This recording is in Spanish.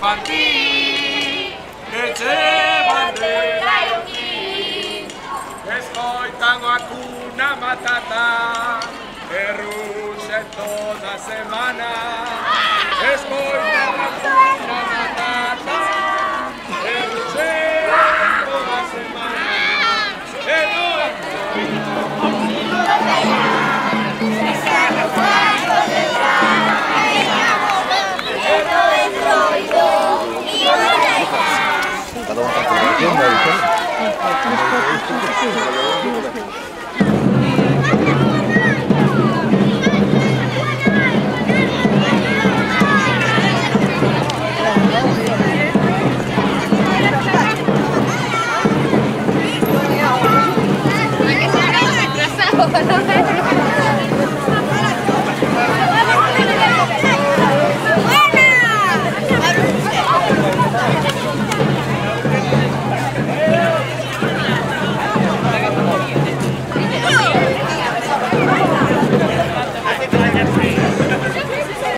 infantil que llevan de Raioquín. Escoitan a Hakuna Matata que ruxe toda semana. Escoitan a Hakuna Matata que ruxe toda semana. E noi cada uno con su tienda, Hay que ser retrasado, ¿no?